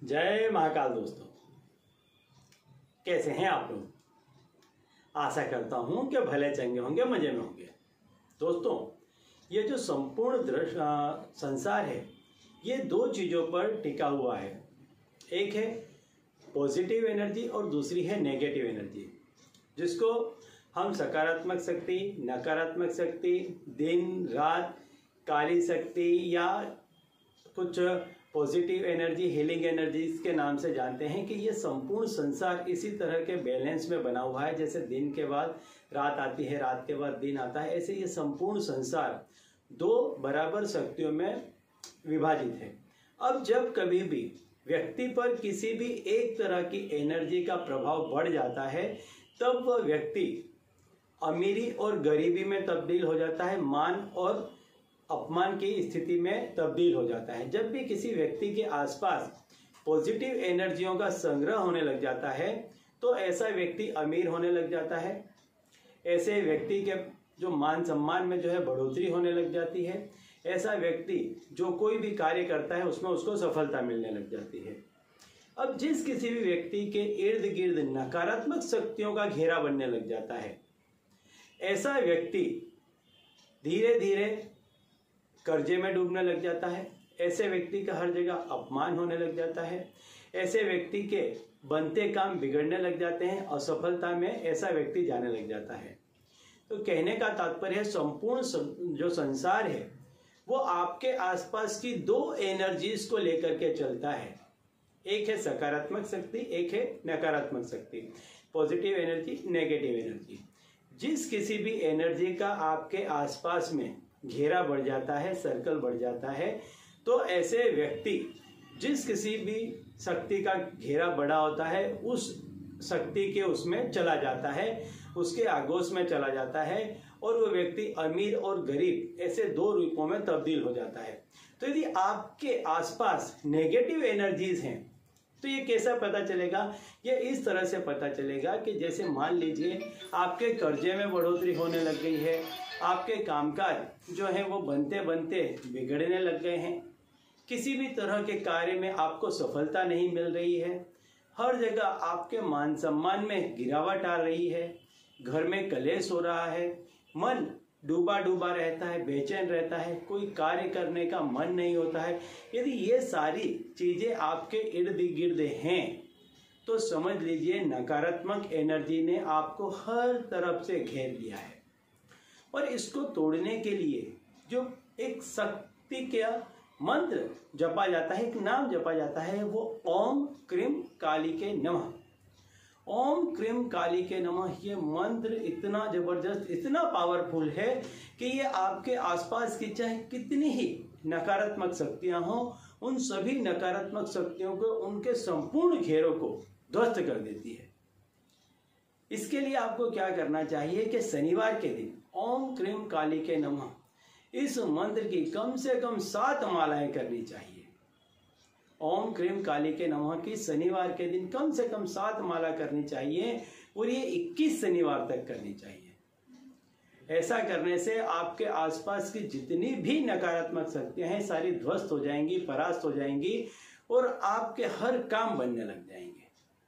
जय महाकाल दोस्तों, कैसे हैं आप लोग। आशा करता हूं कि भले चंगे होंगे, मजे में होंगे। दोस्तों, ये जो संपूर्ण संसार है ये दो चीज़ों पर टिका हुआ है। एक है पॉजिटिव एनर्जी और दूसरी है नेगेटिव एनर्जी, जिसको हम सकारात्मक शक्ति, नकारात्मक शक्ति, दिन रात, काली शक्ति या कुछ पॉजिटिव एनर्जी, हीलिंग एनर्जीज के नाम से जानते हैं। कि ये संपूर्ण संसार इसी तरह के बैलेंस में बना हुआ है। जैसे दिन के बाद रात आती है, रात के बाद दिन आता है, ऐसे ये संपूर्ण संसार दो बराबर शक्तियों में विभाजित है। अब जब कभी भी व्यक्ति पर किसी भी एक तरह की एनर्जी का प्रभाव बढ़ जाता है, तब वह व्यक्ति अमीरी और गरीबी में तब्दील हो जाता है, मान और अपमान की स्थिति में तब्दील हो जाता है। जब भी किसी व्यक्ति के आसपास पॉजिटिव एनर्जियों का संग्रह होने लग जाता है, तो ऐसा व्यक्ति अमीर होने लग जाता है। ऐसे व्यक्ति के जो मान सम्मान में जो है बढ़ोतरी होने लग जाती है। ऐसा व्यक्ति जो कोई भी कार्य करता है उसमें उसको सफलता मिलने लग जाती है। अब जिस किसी भी व्यक्ति के इर्द गिर्द नकारात्मक शक्तियों का घेरा बनने लग जाता है, ऐसा व्यक्ति धीरे धीरे कर्जे में डूबने लग जाता है। ऐसे व्यक्ति का हर जगह अपमान होने लग जाता है। ऐसे व्यक्ति के बनते काम बिगड़ने लग जाते हैं। असफलता में ऐसा व्यक्ति जाने लग जाता है। तो कहने का तात्पर्य है, संपूर्ण जो संसार है वो आपके आसपास की दो एनर्जीज को लेकर के चलता है। एक है सकारात्मक शक्ति, एक है नकारात्मक शक्ति, पॉजिटिव एनर्जी, नेगेटिव एनर्जी। जिस किसी भी एनर्जी का आपके आसपास में घेरा बढ़ जाता है, सर्कल बढ़ जाता है, तो ऐसे व्यक्ति जिस किसी भी शक्ति का घेरा बड़ा होता है उस शक्ति के उसमें चला जाता है, उसके आगोश में चला जाता है, और वो व्यक्ति अमीर और गरीब ऐसे दो रूपों में तब्दील हो जाता है। तो यदि आपके आसपास नेगेटिव एनर्जीज हैं तो ये कैसा पता चलेगा? ये इस तरह से पता चलेगा कि जैसे मान लीजिए आपके कर्जे में बढ़ोतरी होने लग गई है, आपके कामकाज जो है वो बनते बनते बिगड़ने लग गए हैं, किसी भी तरह के कार्य में आपको सफलता नहीं मिल रही है, हर जगह आपके मान सम्मान में गिरावट आ रही है, घर में कलेश हो रहा है, मन डूबा डूबा रहता है, बेचैन रहता है, कोई कार्य करने का मन नहीं होता है। यदि ये सारी चीजें आपके इर्द गिर्द हैं तो समझ लीजिए नकारात्मक एनर्जी ने आपको हर तरफ से घेर लिया है। और इसको तोड़ने के लिए जो एक शक्ति का मंत्र जपा जाता है, एक नाम जपा जाता है, वो ओम क्रीम कालिके नमः। ओम क्रीम कालिके नमः ये मंत्र इतना जबरदस्त, इतना पावरफुल है कि ये आपके आसपास की चाहे कितनी ही नकारात्मक शक्तियां हों, उन सभी नकारात्मक शक्तियों को, उनके संपूर्ण घेरों को ध्वस्त कर देती है। इसके लिए आपको क्या करना चाहिए कि शनिवार के दिन ओम क्रीम कालिके नमः इस मंत्र की कम से कम 7 मालाएं करनी चाहिए। ओम क्रीम कालिके नमः की शनिवार के दिन कम से कम 7 माला करनी चाहिए और ये 21 शनिवार तक करनी चाहिए। ऐसा करने से आपके आसपास की जितनी भी नकारात्मक शक्तियां हैं सारी ध्वस्त हो जाएंगी, परास्त हो जाएंगी और आपके हर काम बनने लग जाएंगे।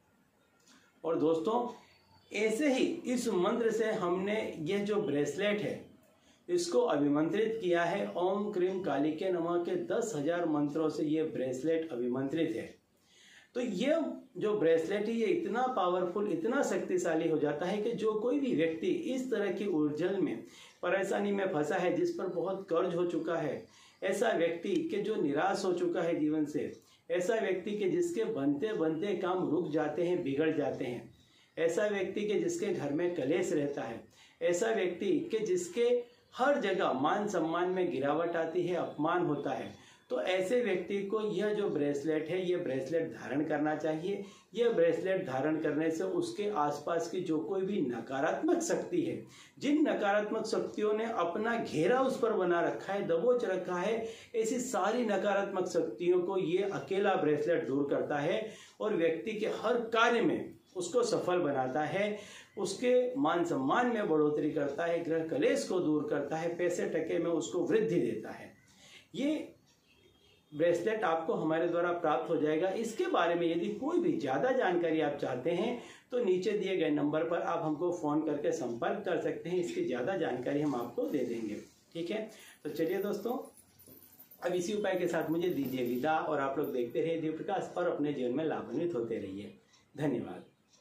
और दोस्तों, ऐसे ही इस मंत्र से हमने ये जो ब्रेसलेट है इसको अभिमंत्रित किया है। ओम क्रीम कालिके नमः के 10,000 मंत्रों से ये ब्रेसलेट अभिमंत्रित है। तो ये जो ब्रेसलेट है ये इतना पावरफुल, इतना शक्तिशाली हो जाता है कि जो कोई भी व्यक्ति इस तरह की उलझन में, परेशानी में फंसा है, जिस पर बहुत कर्ज हो चुका है, ऐसा व्यक्ति के जो निराश हो चुका है जीवन से, ऐसा व्यक्ति के जिसके बनते बनते काम रुक जाते हैं, बिगड़ जाते हैं, ऐसा व्यक्ति के जिसके घर में कलेश रहता है, ऐसा व्यक्ति के जिसके हर जगह मान सम्मान में गिरावट आती है, अपमान होता है, तो ऐसे व्यक्ति को यह जो ब्रेसलेट है ये ब्रेसलेट धारण करना चाहिए। यह ब्रेसलेट धारण करने से उसके आसपास की जो कोई भी नकारात्मक शक्ति है, जिन नकारात्मक शक्तियों ने अपना घेरा उस पर बना रखा है, दबोच रखा है, ऐसी सारी नकारात्मक शक्तियों को ये अकेला ब्रेसलेट दूर करता है और व्यक्ति के हर कार्य में उसको सफल बनाता है, उसके मान सम्मान में बढ़ोतरी करता है, ग्रह कलेश को दूर करता है, पैसे टके में उसको वृद्धि देता है। ये ब्रेसलेट आपको हमारे द्वारा प्राप्त हो जाएगा। इसके बारे में यदि कोई भी ज़्यादा जानकारी आप चाहते हैं तो नीचे दिए गए नंबर पर आप हमको फ़ोन करके संपर्क कर सकते हैं। इसकी ज़्यादा जानकारी हम आपको दे देंगे। ठीक है, तो चलिए दोस्तों, अब इसी उपाय के साथ मुझे दीजिए विदा और आप लोग देखते रहिए दिव्य प्रकाश और अपने जीवन में लाभान्वित होते रहिए। धन्यवाद।